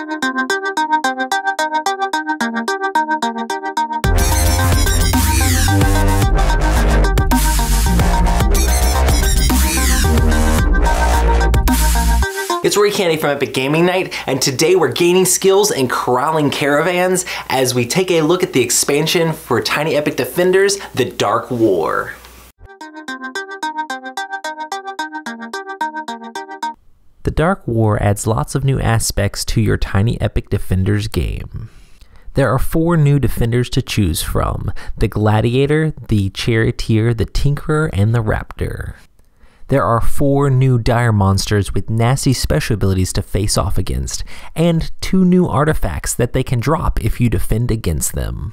It's Roy Candy from Epic Gaming Night, and today we're gaining skills and corralling caravans as we take a look at the expansion for Tiny Epic Defenders, The Dark War. The Dark War adds lots of new aspects to your Tiny Epic Defenders game. There are 4 new defenders to choose from: the Gladiator, the Charioteer, the Tinkerer, and the Raptor. There are 4 new dire monsters with nasty special abilities to face off against, and 2 new artifacts that they can drop if you defend against them.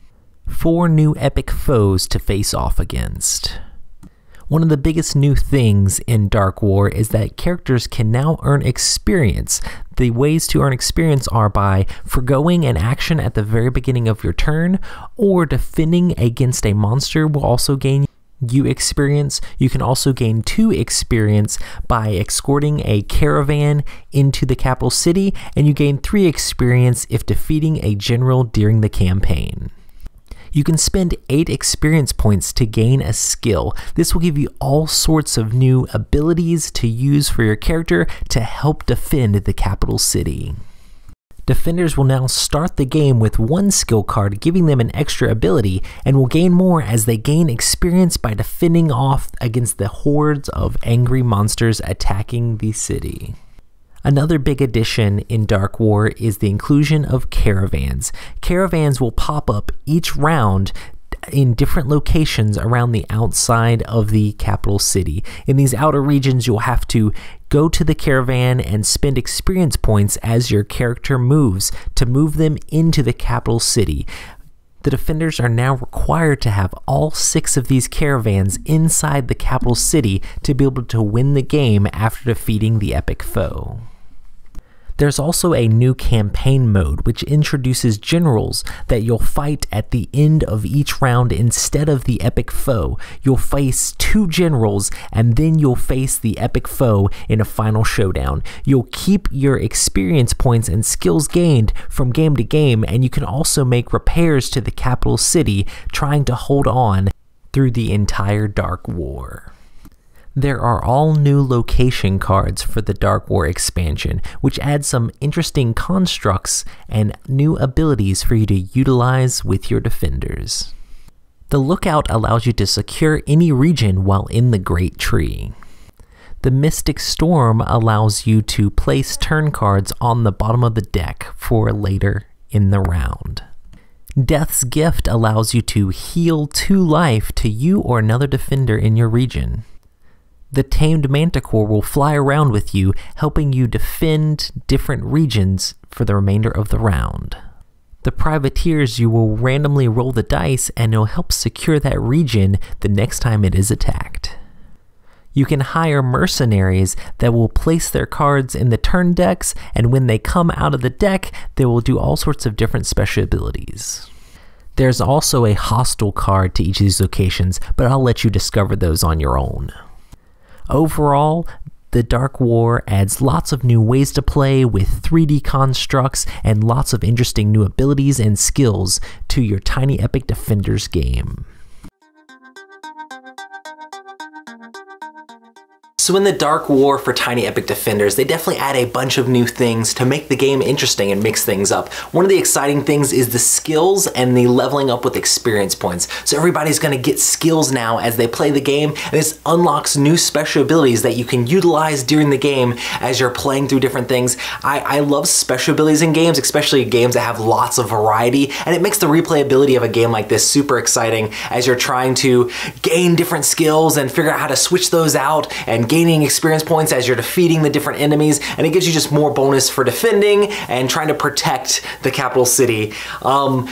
4 new epic foes to face off against. One of the biggest new things in Dark War is that characters can now earn experience. The ways to earn experience are by forgoing an action at the very beginning of your turn, or defending against a monster will also gain you experience. You can also gain 2 experience by escorting a caravan into the capital city, and you gain 3 experience if defeating a general during the campaign. You can spend 8 experience points to gain a skill. This will give you all sorts of new abilities to use for your character to help defend the capital city. Defenders will now start the game with 1 skill card, giving them an extra ability, and will gain more as they gain experience by defending off against the hordes of angry monsters attacking the city. Another big addition in Dark War is the inclusion of caravans. Caravans will pop up each round in different locations around the outside of the capital city. In these outer regions, you'll have to go to the caravan and spend experience points as your character moves to move them into the capital city. The defenders are now required to have all 6 of these caravans inside the capital city to be able to win the game after defeating the epic foe. There's also a new campaign mode which introduces generals that you'll fight at the end of each round instead of the epic foe. You'll face 2 generals and then you'll face the epic foe in a final showdown. You'll keep your experience points and skills gained from game to game, and you can also make repairs to the capital city, trying to hold on through the entire Dark War. There are all new location cards for the Dark War expansion, which add some interesting constructs and new abilities for you to utilize with your defenders. The Lookout allows you to secure any region while in the Great Tree. The Mystic Storm allows you to place turn cards on the bottom of the deck for later in the round. Death's Gift allows you to heal 2 life to you or another defender in your region. The Tamed Manticore will fly around with you, helping you defend different regions for the remainder of the round. The Privateers, you will randomly roll the dice and it'll help secure that region the next time it is attacked. You can hire mercenaries that will place their cards in the turn decks, and when they come out of the deck, they will do all sorts of different special abilities. There's also a hostile card to each of these locations, but I'll let you discover those on your own. Overall, the Dark War adds lots of new ways to play with 3D constructs and lots of interesting new abilities and skills to your Tiny Epic Defenders game. So in the Dark War for Tiny Epic Defenders, they definitely add a bunch of new things to make the game interesting and mix things up. One of the exciting things is the skills and the leveling up with experience points. So everybody's gonna get skills now as they play the game, and this unlocks new special abilities that you can utilize during the game as you're playing through different things. I love special abilities in games, especially games that have lots of variety, and it makes the replayability of a game like this super exciting as you're trying to gain different skills and figure out how to switch those out and gaining experience points as you're defeating the different enemies, and it gives you just more bonus for defending and trying to protect the capital city.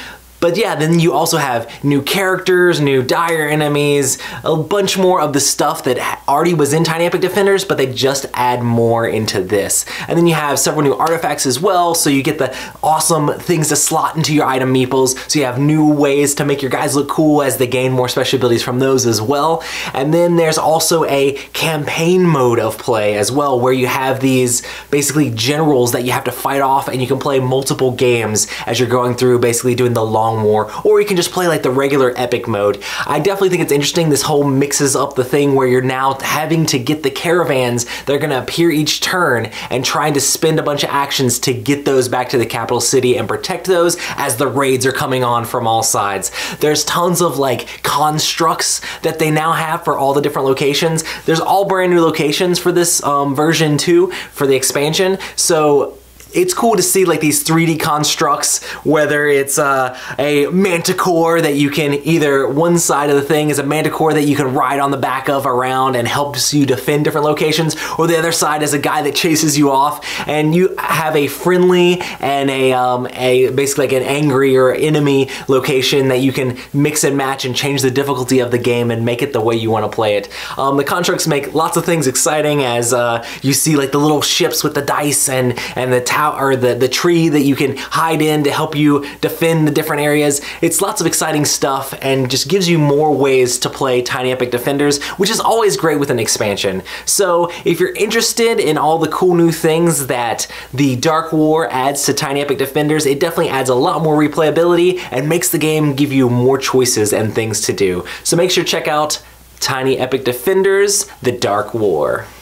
But yeah, then you also have new characters, new dire enemies, a bunch more of the stuff that already was in Tiny Epic Defenders, but they just add more into this. And then you have several new artifacts as well, so you get the awesome things to slot into your item meeples, so you have new ways to make your guys look cool as they gain more special abilities from those as well. And then there's also a campaign mode of play as well, where you have these basically generals that you have to fight off, and you can play multiple games as you're going through, basically doing the long war, or you can just play like the regular epic mode. I definitely think it's interesting. This whole mixes up the thing where you're now having to get the caravans that are gonna appear each turn and trying to spend a bunch of actions to get those back to the capital city and protect those as the raids are coming on from all sides. There's tons of like constructs that they now have for all the different locations. There's all brand new locations for this version 2 for the expansion. So it's cool to see like these 3D constructs, whether it's a manticore that you can either, one side of the thing is a manticore that you can ride on the back of around and helps you defend different locations, or the other side is a guy that chases you off, and you have a friendly and a basically like an angry or enemy location that you can mix and match and change the difficulty of the game and make it the way you want to play it. The constructs make lots of things exciting, as you see like the little ships with the dice and the tower, or the tree that you can hide in to help you defend the different areas. It's lots of exciting stuff and just gives you more ways to play Tiny Epic Defenders, which is always great with an expansion. So if you're interested in all the cool new things that the Dark War adds to Tiny Epic Defenders, it definitely adds a lot more replayability and makes the game give you more choices and things to do. So make sure to check out Tiny Epic Defenders: The Dark War.